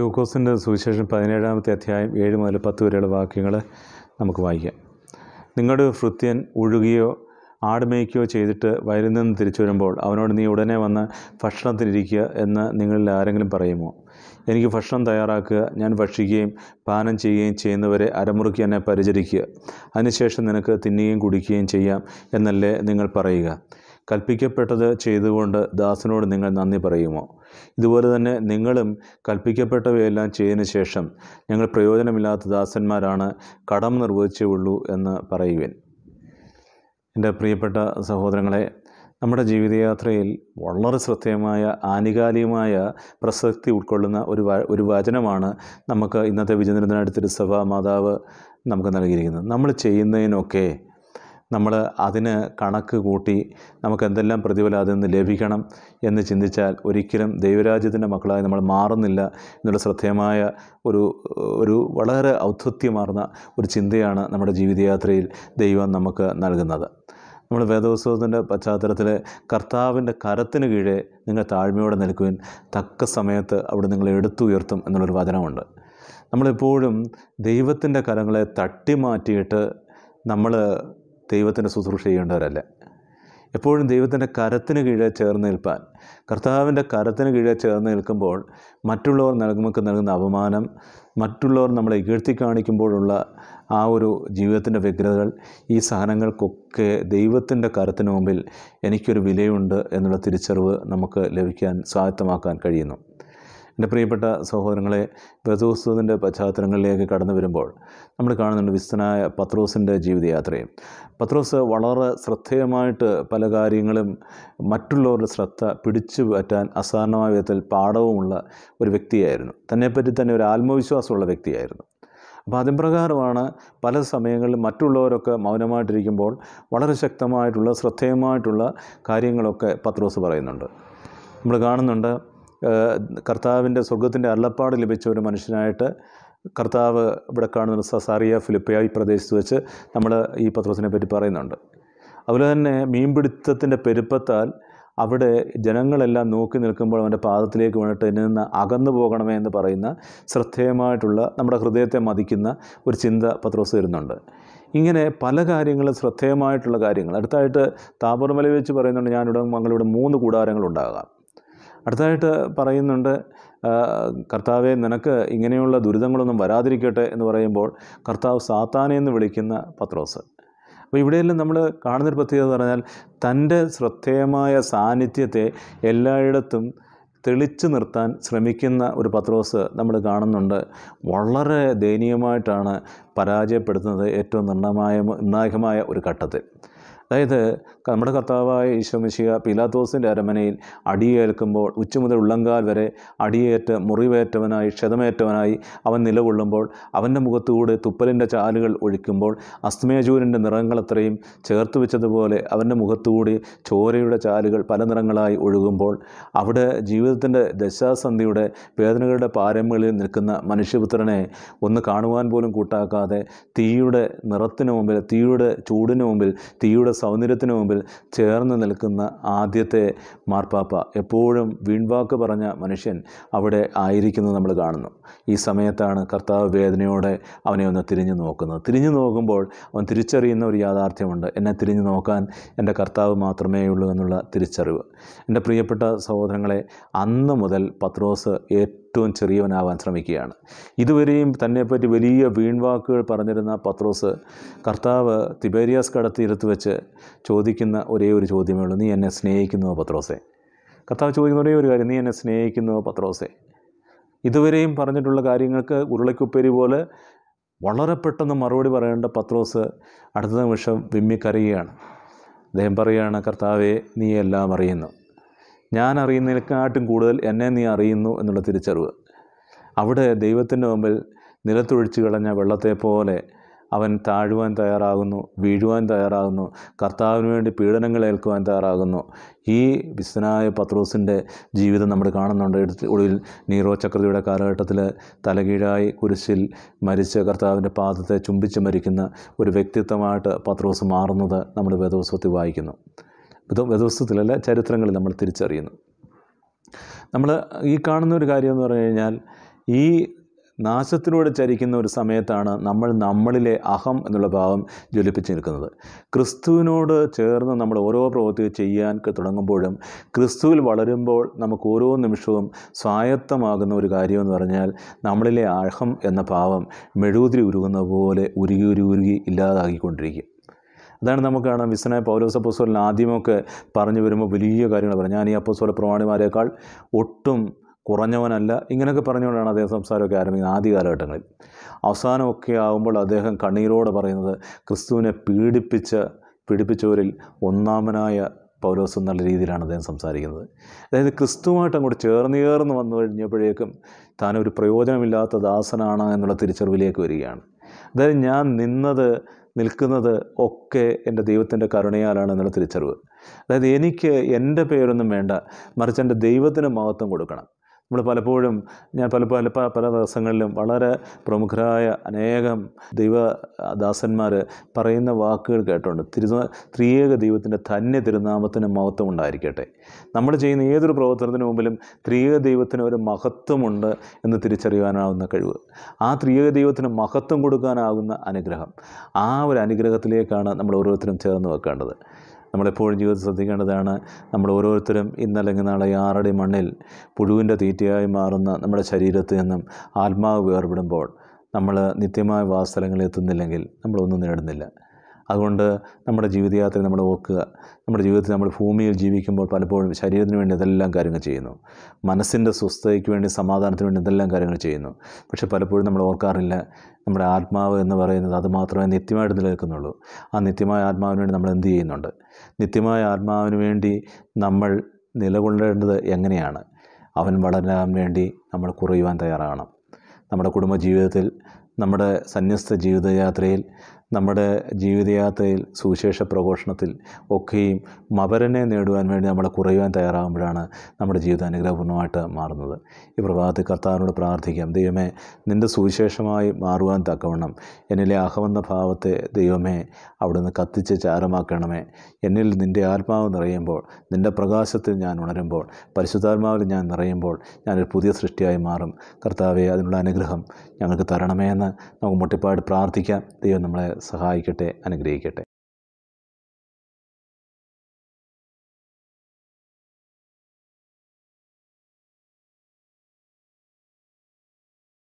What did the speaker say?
ലൂക്കോസിൻ്റെ സുവിശേഷം 17-ാമത്തെ അധ്യായം 7 മുതൽ 10 വരെയുള്ള വാക്യങ്ങൾ നമുക്ക് വായിക്കാം. നിങ്ങളുടെ ഭൃത്യൻ ഉഴുകയോ ആടുമേയ്ക്കുകയോ ചെയ്തിട്ട് വയലിൽ നിന്ന് തിരിച്ചു വരുമ്പോൾ അവനോട് നീ ഉടനെ വന്ന് ഭക്ഷണത്തിനിരിക്കുക എന്ന് നിങ്ങളിൽ ആരെങ്കിലും പറയുമോ? എനിക്ക് ഭക്ഷണം തയ്യാറാക്കുക, ഞാൻ ഭക്ഷിക്കുകയും പാനം ചെയ്യുകയും ചെയ്യുന്നവരെ അരമുറുക്കി എന്നെ പരിചരിക്കുക, അതിനുശേഷം നിനക്ക് തിന്നുകയും കുടിക്കുകയും ചെയ്യാം എന്നല്ലേ നിങ്ങൾ പറയുക? കൽപ്പിക്കപ്പെട്ടത് ചെയ്തുകൊണ്ട് ദാസനോട് നിങ്ങൾ നന്ദി പറയുമോ? ഇതുപോലെ തന്നെ നിങ്ങളും കൽപ്പിക്കപ്പെട്ടവയെല്ലാം ചെയ്തതിനു ശേഷം ഞങ്ങൾ പ്രയോജനമില്ലാത്ത ദാസന്മാരാണ്, കടം നിർവഹിച്ചേ ഉള്ളൂ എന്ന് പറയുവിൻ. എൻ്റെ പ്രിയപ്പെട്ട സഹോദരങ്ങളെ, നമ്മുടെ ജീവിതയാത്രയിൽ വളരെ ശ്രദ്ധേയമായ ആനുകാലികമായ പ്രസക്തി ഉൾക്കൊള്ളുന്ന ഒരു വചനമാണ് നമുക്ക് ഇന്നത്തെ വിചിന്തനത്തിനായിട്ട് തിരുസഭ മാതാവ് നമുക്ക് നൽകിയിരിക്കുന്നത്. നമ്മൾ ചെയ്യുന്നതിനൊക്കെ നമ്മൾ അതിന് കണക്ക് കൂട്ടി നമുക്ക് എന്തെല്ലാം പ്രതിഫലം അതിൽ നിന്ന് ലഭിക്കണം എന്ന് ചിന്തിച്ചാൽ ഒരിക്കലും ദൈവരാജ്യത്തിൻ്റെ മക്കളായി നമ്മൾ മാറുന്നില്ല എന്നുള്ള ശ്രദ്ധേയമായ ഒരു വളരെ ഔദ്ധത്യമാർന്ന ഒരു ചിന്തയാണ് നമ്മുടെ ജീവിതയാത്രയിൽ ദൈവം നമുക്ക് നൽകുന്നത്. നമ്മൾ വേദോത്സവത്തിൻ്റെ പശ്ചാത്തലത്തിൽ കർത്താവിൻ്റെ കരത്തിന് കീഴെ നിങ്ങൾ താഴ്മയോടെ നിൽക്കുവാൻ തക്ക സമയത്ത് അവിടെ നിങ്ങളെ എടുത്തുയർത്തും എന്നുള്ളൊരു വചനമുണ്ട്. നമ്മളെപ്പോഴും ദൈവത്തിൻ്റെ കരങ്ങളെ തട്ടിമാറ്റിയിട്ട് നമ്മൾ ദൈവത്തിൻ്റെ ശുശ്രൂഷ ചെയ്യേണ്ടവരല്ല. എപ്പോഴും ദൈവത്തിൻ്റെ കരത്തിന് കീഴെ ചേർന്ന് നിൽപ്പാൻ, കർത്താവിൻ്റെ കരത്തിന് കീഴെ ചേർന്ന് നിൽക്കുമ്പോൾ മറ്റുള്ളവർ നമുക്ക് നൽകുന്ന അപമാനം, മറ്റുള്ളവർ നമ്മളെ ഇകഴ്ത്തി കാണിക്കുമ്പോഴുള്ള ആ ഒരു ജീവിതത്തിൻ്റെ വ്യഗ്രതകൾ, ഈ സഹനങ്ങൾക്കൊക്കെ ദൈവത്തിൻ്റെ കരത്തിന് മുമ്പിൽ എനിക്കൊരു വിലയുണ്ട് എന്നുള്ള തിരിച്ചറിവ് നമുക്ക് ലഭിക്കാൻ സ്വായത്തമാക്കാൻ കഴിയുന്നു. എൻ്റെ പ്രിയപ്പെട്ട സഹോദരങ്ങളെ, വേദോത്സവത്തിൻ്റെ പശ്ചാത്തലങ്ങളിലേക്ക് കടന്നു വരുമ്പോൾ നമ്മൾ കാണുന്നുണ്ട് വിശുദ്ധനായ പത്രോസിൻ്റെ ജീവിതയാത്രയും. പത്രോസ് വളരെ ശ്രദ്ധേയമായിട്ട് പല കാര്യങ്ങളും മറ്റുള്ളവരുടെ ശ്രദ്ധ പിടിച്ചു പറ്റാൻ അസാധാരണമായ വിധത്തിൽ പാഠവുമുള്ള ഒരു വ്യക്തിയായിരുന്നു. തന്നെപ്പറ്റി തന്നെ ഒരു ആത്മവിശ്വാസമുള്ള വ്യക്തിയായിരുന്നു. അപ്പോൾ അതിൻ പ്രകാരമാണ് പല സമയങ്ങളിലും മറ്റുള്ളവരൊക്കെ മൗനമായിട്ടിരിക്കുമ്പോൾ വളരെ ശക്തമായിട്ടുള്ള ശ്രദ്ധേയമായിട്ടുള്ള കാര്യങ്ങളൊക്കെ പത്രോസ് പറയുന്നുണ്ട്. നമ്മൾ കാണുന്നുണ്ട് കർത്താവിൻ്റെ സ്വർഗത്തിൻ്റെ അരുളപ്പാട് ലഭിച്ച ഒരു മനുഷ്യനായിട്ട് കർത്താവ് ഇവിടെ കാണുന്ന സസാറിയ ഫിലിപ്പിയായി പ്രദേശത്ത് വെച്ച് നമ്മൾ ഈ പത്രോസിനെ പറ്റി പറയുന്നുണ്ട്. അതുപോലെ തന്നെ മീൻപിടുത്തത്തിൻ്റെ പെരുപ്പത്താൽ അവിടെ ജനങ്ങളെല്ലാം നോക്കി നിൽക്കുമ്പോൾ അവൻ്റെ പാദത്തിലേക്ക് വീണിട്ട് ഇതിൽ നിന്ന് അകന്നു പോകണമേ എന്ന് പറയുന്ന ശ്രദ്ധേയമായിട്ടുള്ള നമ്മുടെ ഹൃദയത്തെ മതിക്കുന്ന ഒരു ചിന്ത പത്രോസ് വരുന്നുണ്ട്. ഇങ്ങനെ പല കാര്യങ്ങളും ശ്രദ്ധേയമായിട്ടുള്ള കാര്യങ്ങൾ. അടുത്തായിട്ട് താബോർ മല വെച്ച് പറയുന്നുണ്ട്, ഞങ്ങളിവിടെ 3 കൂടാരങ്ങളുണ്ടാകാം. അടുത്തായിട്ട് പറയുന്നുണ്ട്, കർത്താവെ നിനക്ക് ഇങ്ങനെയുള്ള ദുരിതങ്ങളൊന്നും വരാതിരിക്കട്ടെ എന്ന് പറയുമ്പോൾ കർത്താവ് സാത്താനെ എന്ന് വിളിക്കുന്ന പത്രോസ്. അപ്പോൾ ഇവിടെയെല്ലാം നമ്മൾ കാണുന്നൊരു പ്രത്യേകത എന്ന് പറഞ്ഞാൽ തൻ്റെ ശ്രദ്ധേയമായ സാന്നിധ്യത്തെ എല്ലായിടത്തും തെളിച്ചു നിർത്താൻ ശ്രമിക്കുന്ന ഒരു പത്രോസ് നമ്മൾ കാണുന്നുണ്ട്. വളരെ ദയനീയമായിട്ടാണ് പരാജയപ്പെടുത്തുന്നത് ഏറ്റവും നിർണായകമായ ഒരു ഘട്ടത്തിൽ. അതായത് നമ്മുടെ കർത്താവായ ഈശോ മിശിഹ പീലാത്തോസിൻ്റെ അരമനയിൽ അടിയേൽക്കുമ്പോൾ ഉച്ച മുതൽ ഉള്ളങ്കാൽ വരെ അടിയേറ്റ് മുറിവേറ്റവനായി ക്ഷതമേറ്റവനായി അവൻ നിലകൊള്ളുമ്പോൾ അവൻ്റെ മുഖത്തുകൂടെ തുപ്പലിൻ്റെ ചാലുകൾ ഒഴിക്കുമ്പോൾ അസ്തമയചൂരിൻ്റെ നിറങ്ങളത്രയും ചേർത്ത് വെച്ചതുപോലെ അവൻ്റെ മുഖത്തുകൂടി ചോരയുടെ ചാലുകൾ പല നിറങ്ങളായി ഒഴുകുമ്പോൾ അവിടെ ജീവിതത്തിൻ്റെ ദശാസന്ധിയുടെ വേദനകളുടെ പാരമ്യങ്ങളിൽ നിൽക്കുന്ന മനുഷ്യപുത്രനെ ഒന്ന് കാണുവാൻ പോലും കൂട്ടാക്കാതെ തീയുടെ നിറത്തിന് മുമ്പിൽ, തീയുടെ ചൂടിന് മുമ്പിൽ, തീയുടെ സൗന്ദര്യത്തിന് മുമ്പിൽ ചേർന്ന് നിൽക്കുന്ന ആദ്യത്തെ മാർപ്പാപ്പ, എപ്പോഴും വീൺവാക്ക് പറഞ്ഞ മനുഷ്യൻ അവിടെ ആയിരിക്കുന്നത് നമ്മൾ കാണുന്നു. ഈ സമയത്താണ് കർത്താവ് വേദനയോടെ അവനെ ഒന്ന് തിരിഞ്ഞു നോക്കുന്നത്. തിരിഞ്ഞു നോക്കുമ്പോൾ അവൻ തിരിച്ചറിയുന്ന ഒരു യാഥാർത്ഥ്യമുണ്ട്, എന്നെ തിരിഞ്ഞു നോക്കാൻ എൻ്റെ കർത്താവ് മാത്രമേ ഉള്ളൂ എന്നുള്ള തിരിച്ചറിവ്. എൻ്റെ പ്രിയപ്പെട്ട സഹോദരങ്ങളെ, അന്ന് മുതൽ പത്രോസ് ഏറ്റവും ചെറിയവനാവാൻ ശ്രമിക്കുകയാണ്. ഇതുവരെയും തന്നെപ്പറ്റി വലിയ വീൺവാക്കുകൾ പറഞ്ഞിരുന്ന പത്രോസ് കർത്താവ് തിബേരിയാസ് കടത്തീരത്ത് വെച്ച് ചോദിക്കുന്ന ഒരേ ഒരു ചോദ്യമേ ഉള്ളൂ, നീ എന്നെ സ്നേഹിക്കുന്നുവോ പത്രോസേ? കർത്താവ് ചോദിക്കുന്ന ഒരേ ഒരു കാര്യം, നീ എന്നെ സ്നേഹിക്കുന്നുവോ പത്രോസേ? ഇതുവരെയും പറഞ്ഞിട്ടുള്ള കാര്യങ്ങൾക്ക് ഉരുളക്കുപ്പേരി പോലെ വളരെ പെട്ടെന്ന് മറുപടി പറയേണ്ട പത്രോസ് അടുത്ത നിമിഷം വിമ്മിക്കരയുകയാണ്. അദ്ദേഹം പറയുകയാണ്, കർത്താവേ നീ എല്ലാം അറിയുന്നു, ഞാൻ അറിയുന്നതിനെക്കാട്ടും കൂടുതൽ എന്നെ നീ അറിയുന്നു എന്നുള്ള തിരിച്ചറിവ്. അവിടെ ദൈവത്തിൻ്റെ മുമ്പിൽ നിലത്തൊഴിച്ച് കളഞ്ഞ വെള്ളത്തെ പോലെ അവൻ താഴുവാൻ തയ്യാറാകുന്നു, വീഴുവാൻ തയ്യാറാകുന്നു, കർത്താവിന് വേണ്ടി പീഡനങ്ങൾ ഏൽക്കുവാൻ തയ്യാറാകുന്നു. ഈ വിശുദ്ധനായ പത്രോസിൻ്റെ ജീവിതം നമ്മൾ കാണുന്നുണ്ട്. ഒടുവിൽ നീറോ ചക്രവർത്തിയുടെ കാലഘട്ടത്തിൽ തലകീഴായി കുരിശിൽ മരിച്ച കർത്താവിൻ്റെ പാദത്തെ ചുംബിച്ച് മരിക്കുന്ന ഒരു വ്യക്തിത്വമായിട്ട് പത്രോസ് മാറുന്നത് നമ്മൾ വേദോത്സവത്തിൽ വായിക്കുന്നു. വേദോത്സവത്തിലല്ല, ചരിത്രങ്ങളിൽ നമ്മൾ തിരിച്ചറിയുന്നു. നമ്മൾ ഈ കാണുന്ന ഒരു കാര്യം എന്ന് പറഞ്ഞു കഴിഞ്ഞാൽ, ഈ നാശത്തിലൂടെ ചരിക്കുന്ന ഒരു സമയത്താണ് നമ്മൾ നമ്മളിലെ അഹം എന്നുള്ള ഭാവം ജ്വലിപ്പിച്ച് നിൽക്കുന്നത്. ക്രിസ്തുവിനോട് ചേർന്ന് നമ്മൾ ഓരോ പ്രവൃത്തിയും ചെയ്യാൻ തുടങ്ങുമ്പോഴും ക്രിസ്തുവിൽ വളരുമ്പോൾ നമുക്ക് ഓരോ നിമിഷവും സ്വായത്തമാകുന്ന ഒരു കാര്യമെന്ന് പറഞ്ഞാൽ നമ്മളിലെ അഹം എന്ന ഭാവം മെഴുകുതിരി ഉരുകുന്ന പോലെ ഉരുകി ഇല്ലാതാക്കിക്കൊണ്ടിരിക്കും. അതാണ് നമുക്ക് കാണാം. വിശുദ്ധനായ പൗലോസ് അപ്പോസ്തലൻ ആദ്യമൊക്കെ പറഞ്ഞു വരുമ്പോൾ വലിയ കാര്യങ്ങൾ പറഞ്ഞു. ഞാൻ ഈ അപ്പോസ്തല പ്രമാണിമാരേക്കാൾ ഒട്ടും കുറഞ്ഞവനല്ല, ഇങ്ങനെയൊക്കെ പറഞ്ഞുകൊണ്ടാണ് അദ്ദേഹം സംസാരമൊക്കെ ആരംഭിക്കുന്നത് ആദ്യ കാലഘട്ടങ്ങളിൽ. അവസാനമൊക്കെ ആകുമ്പോൾ അദ്ദേഹം കണ്ണീരോടെ പറയുന്നത് ക്രിസ്തുവിനെ പീഡിപ്പിച്ചവരിൽ ഒന്നാമനായ പൗലോസ് എന്നുള്ള രീതിയിലാണ് അദ്ദേഹം സംസാരിക്കുന്നത്. അതായത് ക്രിസ്തുവായിട്ട് അങ്ങോട്ട് ചേർന്ന് വന്നു കഴിഞ്ഞപ്പോഴേക്കും താനൊരു പ്രയോജനമില്ലാത്ത ദാസനാണ് എന്നുള്ള തിരിച്ചറിവിലേക്ക് വരികയാണ്. അതായത് ഞാൻ നിൽക്കുന്നത് ഒക്കെ എൻ്റെ ദൈവത്തിൻ്റെ കരുണയാലാണ് എന്നുള്ള തിരിച്ചറിവ്. അതായത് എനിക്ക് എൻ്റെ പേരൊന്നും വേണ്ട, മറിച്ച് എൻ്റെ ദൈവത്തിന് മഹത്വം കൊടുക്കണം. നമ്മൾ പലപ്പോഴും ഞാൻ പല ദിവസങ്ങളിലും വളരെ പ്രമുഖരായ അനേകം ദൈവദാസന്മാർ പറയുന്ന വാക്കുകൾ കേട്ടുണ്ട്. ത്രിയേക ദൈവത്തിൻ്റെ ധന്യ തിരുനാമത്തിന് മഹത്വം ഉണ്ടായിരിക്കട്ടെ. നമ്മൾ ചെയ്യുന്ന ഏതൊരു പ്രവർത്തനത്തിന് മുമ്പിലും ത്രിയേക ദൈവത്തിന് ഒരു മഹത്വമുണ്ട് എന്ന് തിരിച്ചറിയാനാവുന്ന കഴിവ്, ആ ത്രിയേക ദൈവത്തിന് മഹത്വം കൊടുക്കാനാകുന്ന അനുഗ്രഹം, ആ ഒരു അനുഗ്രഹത്തിലേക്കാണ് നമ്മൾ ഓരോരുത്തരും ചേർന്ന് വെക്കേണ്ടത്. നമ്മളെപ്പോഴും ജീവിതത്തിൽ ശ്രദ്ധിക്കേണ്ടതാണ്, നമ്മൾ ഓരോരുത്തരും ഇന്നല്ലെങ്കിൽ നാളെ 6 അടി മണ്ണിൽ പുഴുവിൻ്റെ തീറ്റയായി മാറുന്ന നമ്മുടെ ശരീരത്തിൽ നിന്നും ആത്മാവ് വേർപെടുമ്പോൾ നമ്മൾ നിത്യമായ വാസസ്ഥലങ്ങളിൽ എത്തുന്നില്ലെങ്കിൽ നമ്മളൊന്നും നേടുന്നില്ല. അതുകൊണ്ട് നമ്മുടെ ജീവിതയാത്രയിൽ നമ്മൾ ഓർക്കുക, നമ്മുടെ ജീവിതത്തിൽ നമ്മൾ ഭൂമിയിൽ ജീവിക്കുമ്പോൾ പലപ്പോഴും ശരീരത്തിന് വേണ്ടി ഇതെല്ലാം കാര്യങ്ങൾ ചെയ്യുന്നു, മനസ്സിൻ്റെ സ്വസ്ഥതയ്ക്ക് വേണ്ടി സമാധാനത്തിന് വേണ്ടി ഇതെല്ലാം കാര്യങ്ങൾ ചെയ്യുന്നു. പക്ഷേ പലപ്പോഴും നമ്മൾ ഓർക്കാറില്ല നമ്മുടെ ആത്മാവ് എന്ന് പറയുന്നത് അത് മാത്രമേ നിത്യമായിട്ട് നിലനിൽക്കുന്നുള്ളൂ. ആ നിത്യമായ ആത്മാവിന് വേണ്ടി നമ്മൾ എന്ത് ചെയ്യുന്നുണ്ട്? നിത്യമായ ആത്മാവിന് വേണ്ടി നമ്മൾ നിലകൊള്ളേണ്ടത് എങ്ങനെയാണ്? അവൻ വളരാൻ വേണ്ടി നമ്മൾ കുറയുവാൻ തയ്യാറാകണം. നമ്മുടെ കുടുംബജീവിതത്തിൽ, നമ്മുടെ സന്യസ്ത ജീവിതയാത്രയിൽ, നമ്മുടെ ജീവിതയാത്രയിൽ, സുവിശേഷ പ്രഘോഷണത്തിൽ ഒക്കെയും മപരനെ നേടുവാൻ വേണ്ടി നമ്മൾ കുറയുവാൻ തയ്യാറാകുമ്പോഴാണ് നമ്മുടെ ജീവിതം അനുഗ്രഹപൂർണ്ണമായിട്ട് മാറുന്നത്. ഈ പ്രഭാതത്തിൽ കർത്താവിനോട് പ്രാർത്ഥിക്കാം, ദൈവമേ നിൻ്റെ സുവിശേഷമായി മാറുവാൻ തക്കവണ്ണം എന്നിലെ അഹമെന്ന ഭാവത്തെ ദൈവമേ അവിടുന്ന് കത്തിച്ച് ചാരമാക്കണമേ. എന്നിൽ നിൻ്റെ ആത്മാവ് നിറയുമ്പോൾ, നിൻ്റെ പ്രകാശത്തിൽ ഞാൻ ഉണരുമ്പോൾ, പരിശുദ്ധാത്മാവിൽ ഞാൻ നിറയുമ്പോൾ ഞാനൊരു പുതിയ സൃഷ്ടിയായി മാറും. കർത്താവെ അതിനുള്ള അനുഗ്രഹം ഞങ്ങൾക്ക് തരണമേ എന്ന് നമുക്ക് മുട്ടിപ്പാട് പ്രാർത്ഥിക്കാം. ദൈവം നമ്മളെ സഹായിക്കട്ടെ, അനുഗ്രഹിക്കട്ടെ.